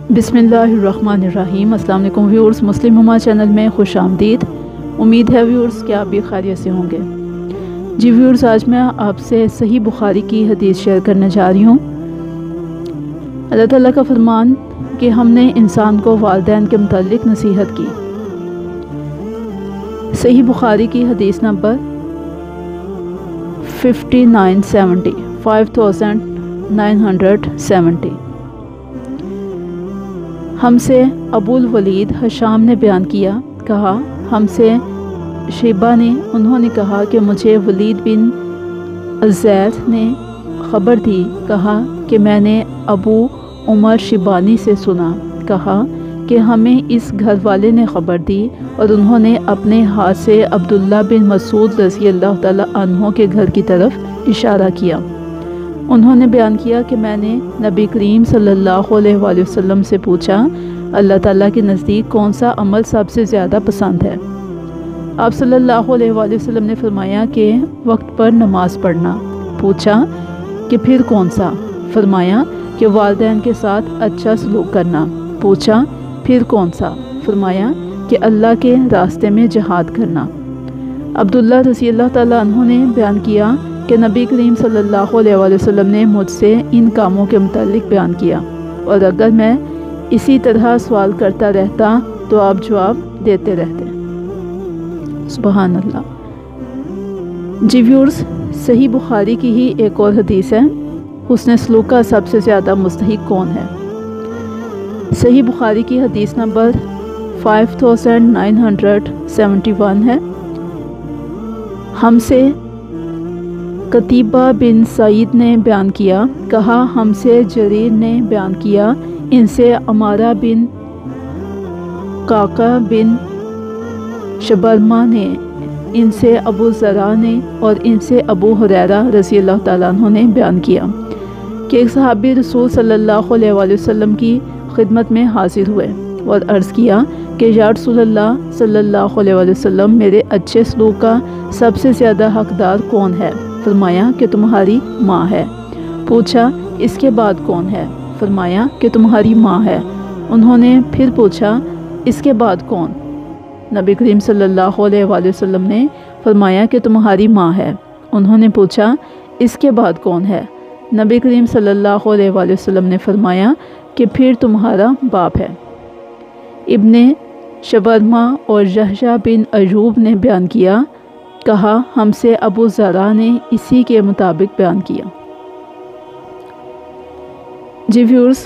बिस्मिल्लाहिर्रहमानिर्रहीम। अस्सलाम वालेकुम व्यूअर्स, मुस्लिम ममा चैनल में खुश आमदीद। उम्मीद है व्यूअर्स कि आप भी खैरियत से होंगे। जी व्यूअर्स, आज मैं आपसे सही बुखारी की हदीस शेयर करने जा रही हूँ। अल्लाह ताला का फरमान कि हमने इंसान को वालिदैन के मुतालिक नसीहत की। सही बुखारी की हदीस नंबर 5970 हमसे अबुल वलीद हशाम ने बयान किया, कहा हमसे शेबा ने, उन्होंने कहा कि मुझे वलीद बिन अज़ैद ने ख़बर दी, कहा कि मैंने अबू उमर शिबानी से सुना, कहा कि हमें इस घर वाले ने ख़बर दी और उन्होंने अपने हाथ से अब्दुल्ला बिन मसूद रज़ी अल्लाह ताला अन्हो के घर की तरफ इशारा किया। उन्होंने बयान किया कि मैंने नबी करीम सल्लल्लाहु अलैहि वसल्लम से पूछा, अल्लाह ताला के नज़दीक कौन सा अमल सबसे ज़्यादा पसंद है। आप सल्लल्लाहु अलैहि वसल्लम ने फरमाया कि वक्त पर नमाज पढ़ना। पूछा कि फिर कौन सा? फरमाया कि वालिदैन के साथ अच्छा सलूक करना। पूछा फिर कौन सा? फरमाया कि अल्लाह के रास्ते में जिहाद करना। अब्दुल्ला रज़ी अल्लाह ताला अन्हु ने बयान किया कि नबी करीम सल्लल्लाहु अलैहि वसल्लम ने मुझसे इन कामों के मुतालिक बयान किया, और अगर मैं इसी तरह सवाल करता रहता तो आप जवाब देते रहते। सुभान अल्लाह। जी व्यूअर्स, सही बुखारी की ही एक और हदीस है, हुस्न सलूक का सबसे ज़्यादा मुस्तहिक कौन है। सही बुखारी की हदीस नंबर 5971 है। हमसे कतीबा बिन सईद ने बयान किया, कहा हमसे जरीर ने बयान किया, इनसे अमारा बिन काका बिन शबरमा ने, इनसे अबू ज़रा ने और इनसे अबू हुरैरा रज़ी अल्लाह ताला अन्हु ने बयान किया कि एक सहाबी रसूल सल्लल्लाहु अलैहि वसल्लम की खिदमत में हाजिर हुए और अर्ज़ किया कि या रसूलल्लाह सल्लल्लाहु अलैहि वसल्लम, मेरे अच्छे सलूक का सबसे ज़्यादा हकदार कौन है? फरमाया कि तुम्हारी माँ है। पूछा इसके बाद कौन है? फरमाया कि तुम्हारी माँ है। उन्होंने फिर पूछा इसके बाद कौन? नबी करीम सल्लल्लाहु अलैहि वसल्लम ने फरमाया कि तुम्हारी माँ है। उन्होंने पूछा इसके बाद कौन है? नबी करीम सल्लल्लाहु अलैहि वसल्लम ने फरमाया कि फिर तुम्हारा बाप है। इब्ने शबरमा और जहशा बिन अयूब ने बयान किया, कहा हमसे अबू ज़रा ने इसी के मुताबिक बयान किया। जी व्यूअर्स,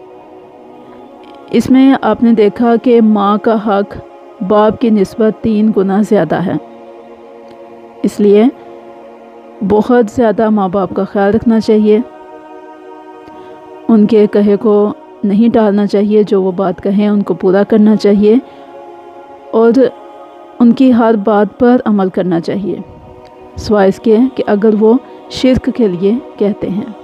इसमें आपने देखा कि माँ का हक बाप की निस्बत 3 गुना ज़्यादा है, इसलिए बहुत ज़्यादा माँ बाप का ख्याल रखना चाहिए। उनके कहे को नहीं टालना चाहिए, जो वो बात कहें उनको पूरा करना चाहिए और उनकी हर बात पर अमल करना चाहिए, सिवाय इसके कि अगर वो शिर्क के लिए कहते हैं।